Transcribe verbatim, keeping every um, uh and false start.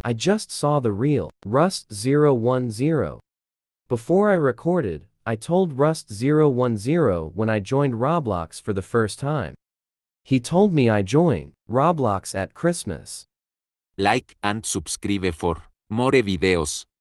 I just saw the reel, Rust zero one zero. Before I recorded, I told Rust zero one zero when I joined Roblox for the first time. He told me I joined Roblox at Christmas. Like and subscribe for more videos.